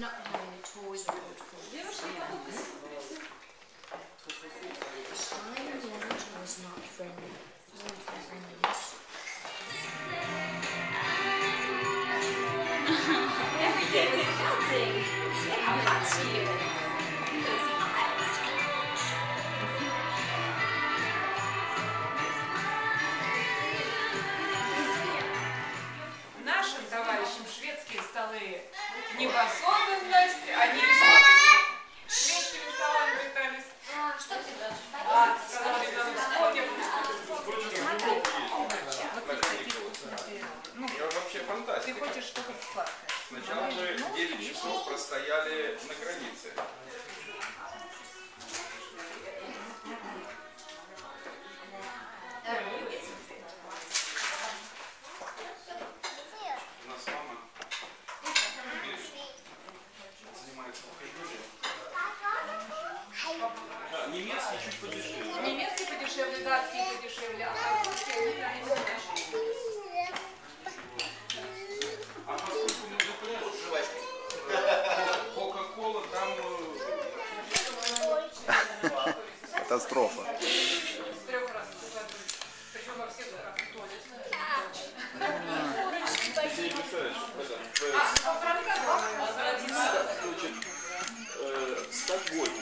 Нашим товарищам шведские столы не в особенности, они шведскими столами питались. Что ты делаешь? Сказал ребенок, вот я буду Я вообще фантастика. Ты хочешь что-то сладкое? Сначала мы 9 часов простояли на границе. У нас мама занимается похоронением. Да, немецкий чуть подешевле. Немецкий подешевле, датский подешевле, а французский они там не подешевле. А поскольку мы жевать Кока-кола там... Катастрофа. С 3 раз. Причем во всех горах. Ты не представляешь, в Стокгольме.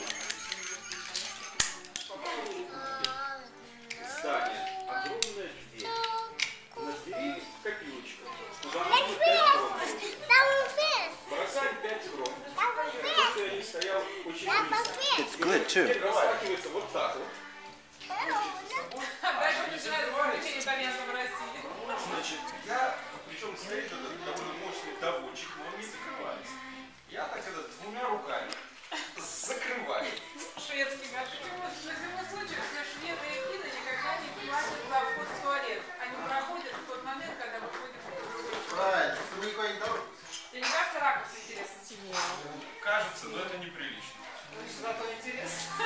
Здание. Огромная дверь. На двери копилочка. Куда нужно 5 крон. Бросали 5 крон. Потому я не стоял очень близко. It's good too. Распахивается вот так вот. Дальше начинается приключение итальянцев в России. Значит, я, причем стоит этот довольно мощный доводчик, но он не закрывается. Я так это 2 руками закрываю. Шведский горшок. На всякий случай все шведы и финны никогда не платят за вход в туалет. Они проходят в тот момент, когда выходят в туалет. Правильно, чтобы никуда не торопиться. Тебе не кажется ракурс интересный? Кажется, но это неприлично. Зато интересно.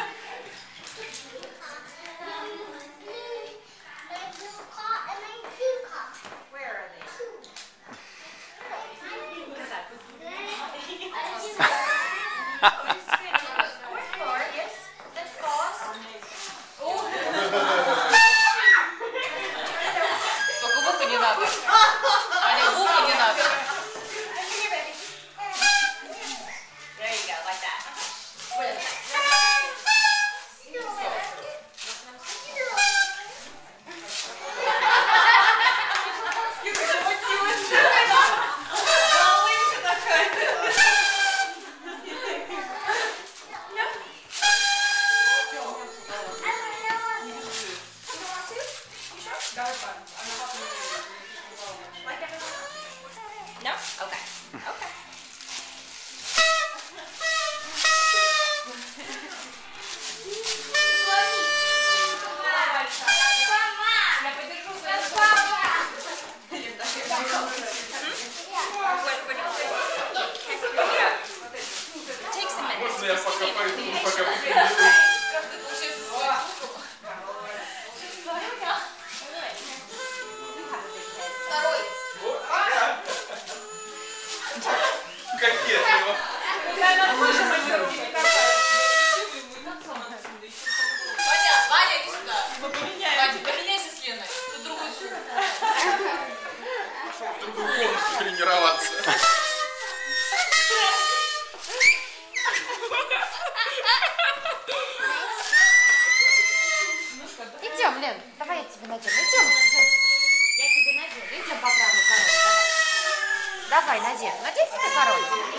Только в ухо не надо. Аня, в ухо не надо. There you go, like that. No? Okay. Okay. Я подержу Можно я пока пойду, пока Каждый получается свой. Второй. кокетливо. Ваня, иди сюда. Ваня, поменяйся с Леной. Тут другую сюда. В другую комнату тренироваться. Идем, Лен, давай я тебе надену. Идем. Я тебе надену. Идем поправлю корону. Давай, надень. Надень себе корону.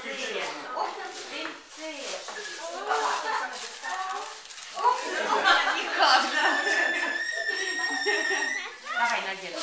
Давай, надень.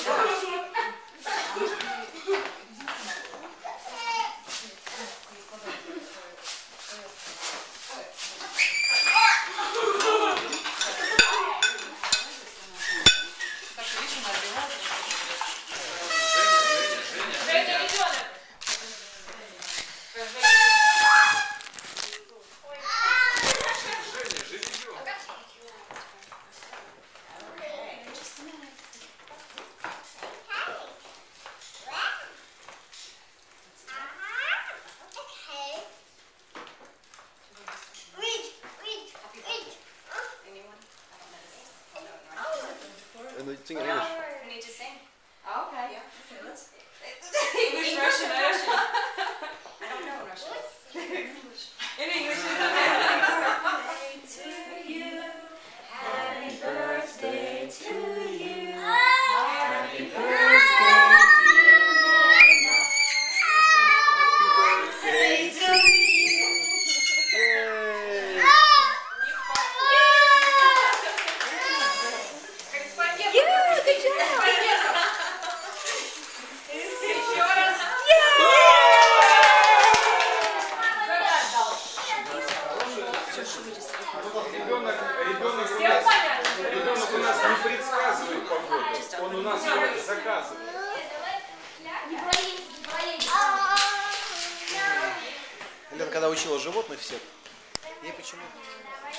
Sing in English. We need to sing. Okay. Yeah. Okay, let's. English, Russian, Russian. I don't know Russian. In English. Happy birthday to you. Happy birthday to you. Ребенок у нас не предсказывает погоду, он у нас ее заказывает. Лена, когда учила животных всех, ей почему